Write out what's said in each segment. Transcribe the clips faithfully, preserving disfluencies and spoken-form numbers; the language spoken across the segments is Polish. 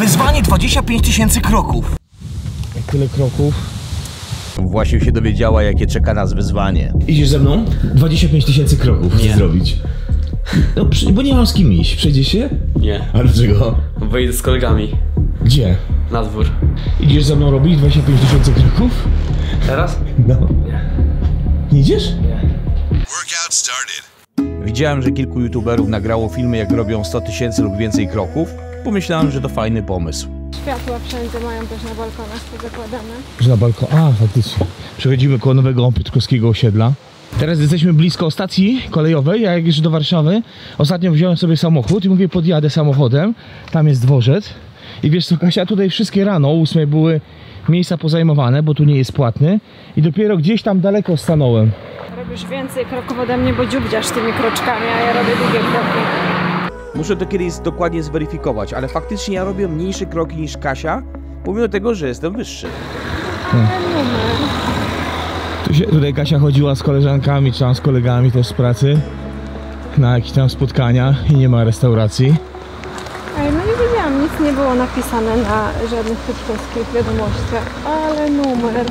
Wyzwanie dwadzieścia pięć tysięcy kroków. Jak tyle kroków. Właśnie się dowiedziała, jakie czeka nas wyzwanie. Idziesz ze mną? dwadzieścia pięć tysięcy kroków chcę zrobić. No, bo nie mam z kim iść. Przejdziesz się? Nie. A dlaczego? Wyjdę z kolegami. Gdzie? Na dwór. Idziesz ze mną robić dwadzieścia pięć tysięcy kroków? Teraz? No. Nie. Nie idziesz? Nie. Widziałem, że kilku youtuberów nagrało filmy, jak robią sto tysięcy lub więcej kroków. Pomyślałem, że to fajny pomysł. Światła wszędzie mają też na balkonach pozakładane. Że na balkon. A, faktycznie. Przechodzimy koło nowego piotrkowskiego osiedla. Teraz jesteśmy blisko stacji kolejowej. Ja jak jeżdżę do Warszawy, ostatnio wziąłem sobie samochód i mówię, podjadę samochodem. Tam jest dworzec. I wiesz co, Kasia, tutaj wszystkie rano o ósmej były miejsca pozajmowane, bo tu nie jest płatny. I dopiero gdzieś tam daleko stanąłem. Robisz więcej kroków ode mnie, bo dziubdziasz tymi kroczkami, a ja robię długie kroki. Muszę to kiedyś dokładnie zweryfikować, ale faktycznie ja robię mniejsze kroki niż Kasia, pomimo tego, że jestem wyższy. Ale numer. Tu się, tutaj Kasia chodziła z koleżankami, czy tam z kolegami też z pracy na jakieś tam spotkania i nie ma restauracji. Ej, no nie wiedziałam, nic nie było napisane na żadnych piotrkowskich wiadomościach, ale numer.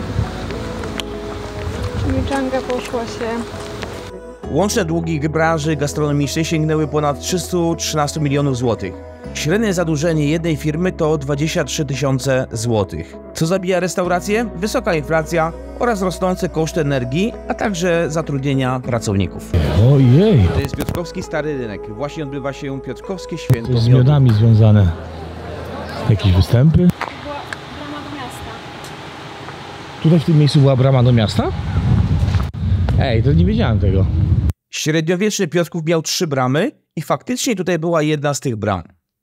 Miczanga poszła się. Łączne długi branży gastronomicznej sięgnęły ponad trzysta trzynaście milionów złotych. Średnie zadłużenie jednej firmy to dwadzieścia trzy tysiące złotych. Co zabija restaurację? Wysoka inflacja oraz rosnące koszty energii, a także zatrudnienia pracowników. Ojej! To jest Piotrkowski Stary Rynek. Właśnie odbywa się Piotrkowskie Święto To jest z Miodu. miodami związane. Jakieś występy? Była brama do miasta. Tutaj w tym miejscu była brama do miasta? Ej, to nie wiedziałem tego. Średniowieczny Piotrków miał trzy bramy i faktycznie tutaj była jedna z tych bram.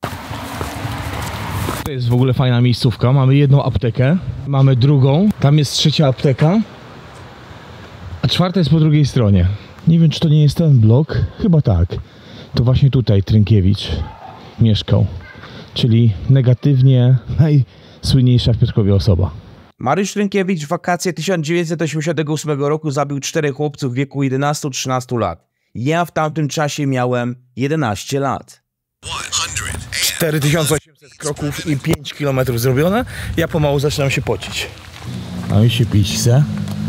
To jest w ogóle fajna miejscówka. Mamy jedną aptekę, mamy drugą, tam jest trzecia apteka, a czwarta jest po drugiej stronie. Nie wiem, czy to nie jest ten blok. Chyba tak. To właśnie tutaj Trynkiewicz mieszkał. Czyli negatywnie najsłynniejsza w Piotrkowie osoba. Mariusz Trynkiewicz w wakacje tysiąc dziewięćset osiemdziesiątego ósmego roku zabił czterech chłopców w wieku jedenastu do trzynastu lat. Ja w tamtym czasie miałem jedenaście lat. cztery tysiące osiemset kroków i pięć kilometrów zrobione. Ja pomału zaczynam się pocić. A mi się pić chce.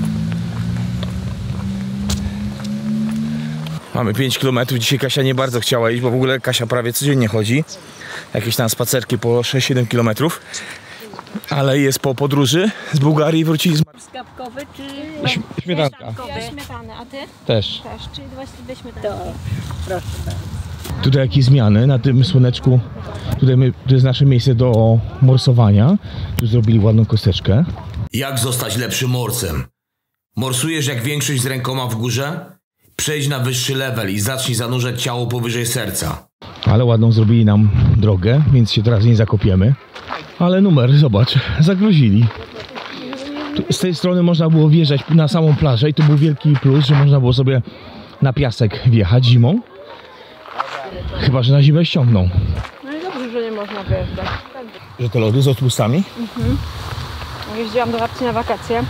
Mamy pięć kilometrów. Dzisiaj Kasia nie bardzo chciała iść, bo w ogóle Kasia prawie codziennie chodzi. Jakieś tam spacerki po sześć siedem kilometrów. Ale jest po podróży z Bułgarii, wrócili z... Skawkowy czy... Śmietanka. Ja śmietany, a ty? Też. Też, czyli właśnie dwie śmietany. To, proszę bardzo. Tutaj jakieś zmiany na tym słoneczku. Tutaj my, to jest nasze miejsce do morsowania. Tu zrobili ładną kosteczkę. Jak zostać lepszym morcem? Morsujesz jak większość z rękoma w górze? Przejdź na wyższy level i zacznij zanurzać ciało powyżej serca. Ale ładną zrobili nam drogę, więc się teraz nie zakopiemy. Ale numer, zobacz, zagrozili. Tu, z tej strony można było wjeżdżać na samą plażę i to był wielki plus, że można było sobie na piasek wjechać zimą. Chyba że na zimę ściągną. No i dobrze, że nie można wyjeżdżać. Że te lody z odpustami? Mhm. Jeździłam do babci na wakacje.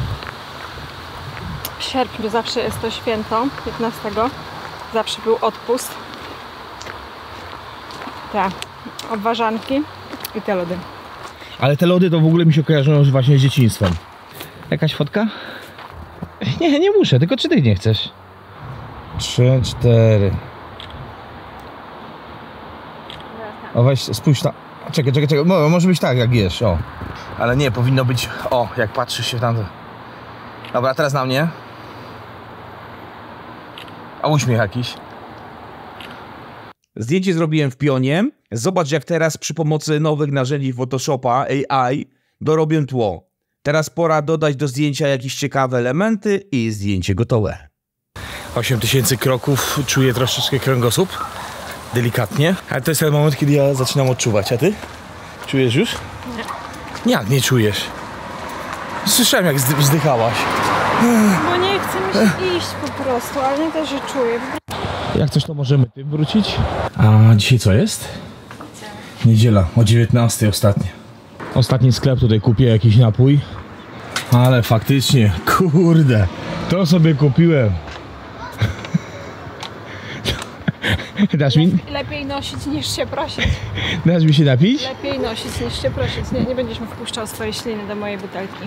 W sierpniu zawsze jest to święto, piętnastego. Zawsze był odpust. Te obwarzanki i te lody. Ale te lody to w ogóle mi się kojarzą już właśnie z dzieciństwem. Jakaś fotka? Nie, nie muszę, tylko czy ty nie chcesz? Trzy, cztery. O weź, spójrz tam. Czekaj, czekaj, czekaj. Może być tak, jak jesz, o. Ale nie, powinno być, o, jak patrzysz się w tamto. Dobra, teraz na mnie. A uśmiech jakiś. Zdjęcie zrobiłem w pionie. Zobacz, jak teraz przy pomocy nowych narzędzi Photoshopa A I dorobię tło. Teraz pora dodać do zdjęcia jakieś ciekawe elementy i zdjęcie gotowe. osiem tysięcy kroków, czuję troszeczkę kręgosłup. Delikatnie. Ale to jest ten moment, kiedy ja zaczynam odczuwać. A ty? Czujesz już? Nie. Jak nie czujesz? Słyszałem, jak wzdychałaś. Bo nie chce mi się iść po prostu, ale nie też, że czuję. Jak coś, to możemy tym wrócić. A dzisiaj co jest? Niedziela, o dziewiętnastej ostatnio. Ostatni sklep, tutaj kupię jakiś napój. Ale faktycznie, kurde, to sobie kupiłem. Dasz mi, Lepiej nosić niż się prosić. dasz mi się napić? Lepiej nosić niż się prosić. Nie, nie będziesz mi wpuszczał swojej śliny do mojej butelki.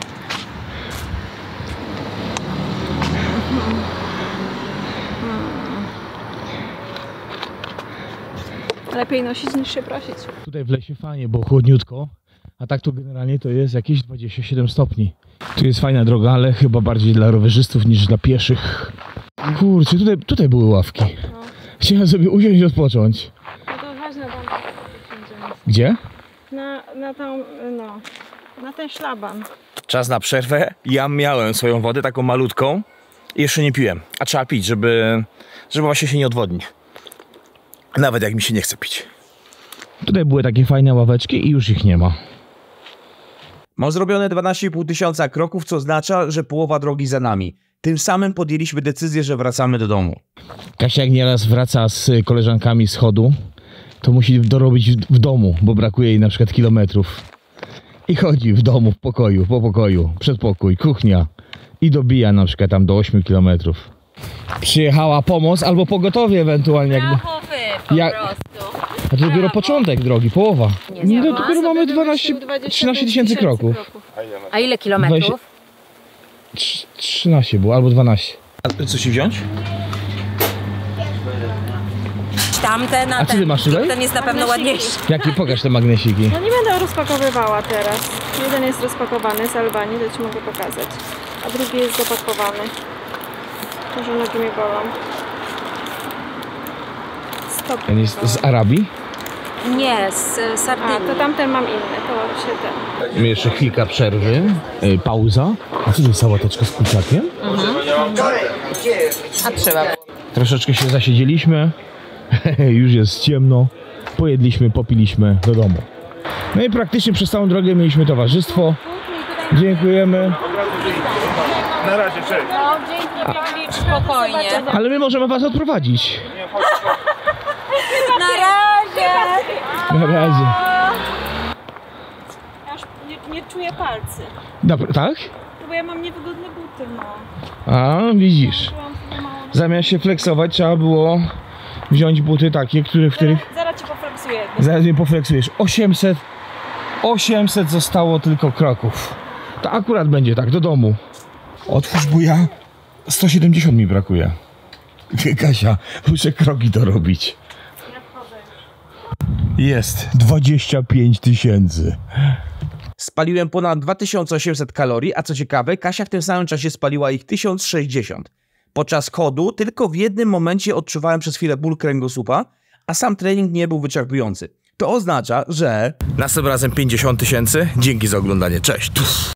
Lepiej nosić niż się prosić. Tutaj w lesie fajnie, bo chłodniutko, a tak to generalnie to jest jakieś dwadzieścia siedem stopni. Tu jest fajna droga, ale chyba bardziej dla rowerzystów niż dla pieszych. Kurczę, tutaj, tutaj były ławki. Chciałem sobie usiąść i odpocząć. No to chodź na tam. Gdzie? Na, na tą, no, na ten szlaban. Czas na przerwę. Ja miałem swoją wodę, taką malutką. I jeszcze nie piłem. A trzeba pić, żeby, żeby właśnie się nie odwodnić. Nawet jak mi się nie chce pić. Tutaj były takie fajne ławeczki i już ich nie ma. Mam zrobione dwanaście i pół tysiąca kroków, co oznacza, że połowa drogi za nami. Tym samym podjęliśmy decyzję, że wracamy do domu. Kasia jak nieraz wraca z koleżankami z chodu, to musi dorobić w, w domu, bo brakuje jej na przykład kilometrów. I chodzi w domu, w pokoju, po pokoju, przedpokój, kuchnia. I dobija na przykład tam do ośmiu kilometrów. Przyjechała pomoc albo pogotowie ewentualnie. Jakby. Brachowy po Ja- prostu. A to dopiero początek drogi, połowa. Nie, No dopiero mamy dwanaście, trzynaście tysięcy kroków. A ile kilometrów? Trz- trzynaście było, albo dwanaście. A co ci wziąć? Tamten, a A co ty ten, masz tutaj? ten jest na pewno ładniejszy. Jakie? Pokaż te magnesiki. No nie będę rozpakowywała teraz. Jeden jest rozpakowany z Albanii, to ci mogę pokazać. A drugi jest zapakowany. Może nogi mnie bolą. Stop. Ten jest z Arabii. Nie, z A, Sardynii. to tamten mam inny, to się ten. Mamy jeszcze chwilka przerwy, y, pauza. A co to jest sałateczka z kurczakiem? A trzeba. Troszeczkę się zasiedzieliśmy, już jest ciemno, pojedliśmy, popiliśmy do domu. No i praktycznie przez całą drogę mieliśmy towarzystwo. Dziękujemy, Spokojnie. ale my możemy was odprowadzić. Na razie. Na razie. Ja już nie, nie czuję palcy. Dobra, tak? No bo ja mam niewygodne buty, no. A, widzisz. Czułam sobie mało. Zamiast się flexować, trzeba było wziąć buty takie, które, w których... Zaraz ci pofleksuję. Zaraz mnie pofleksujesz. osiemset, osiemset zostało tylko kroków. To akurat będzie tak, do domu. Otwórz, bo ja sto siedemdziesiąt mi brakuje. Kasia, muszę kroki dorobić. Jest dwadzieścia pięć tysięcy. Spaliłem ponad dwa tysiące osiemset kalorii, a co ciekawe, Kasia w tym samym czasie spaliła ich tysiąc sześćdziesiąt. Podczas chodu tylko w jednym momencie odczuwałem przez chwilę ból kręgosłupa, a sam trening nie był wyczerpujący. To oznacza, że... Następnym razem pięćdziesiąt tysięcy. Dzięki za oglądanie. Cześć.